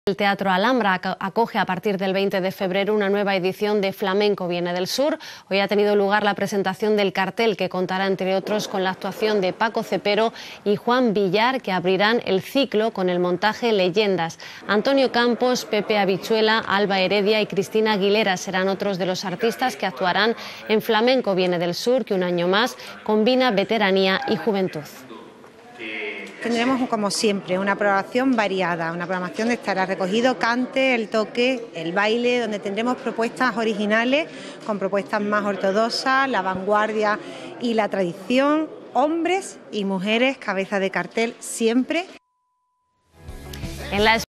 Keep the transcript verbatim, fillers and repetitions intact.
El Teatro Alhambra acoge a partir del veinte de febrero una nueva edición de Flamenco Viene del Sur. Hoy ha tenido lugar la presentación del cartel, que contará, entre otros, con la actuación de Paco Cepero y Juan Villar, que abrirán el ciclo con el montaje Leyendas. Antonio Campos, Pepe Habichuela, Alba Heredia y Cristina Aguilera serán otros de los artistas que actuarán en Flamenco Viene del Sur, que un año más combina veteranía y juventud. Tendremos, como siempre, una programación variada, una programación donde estará recogido cante, el toque, el baile, donde tendremos propuestas originales con propuestas más ortodoxas, la vanguardia y la tradición, hombres y mujeres, cabeza de cartel siempre. En la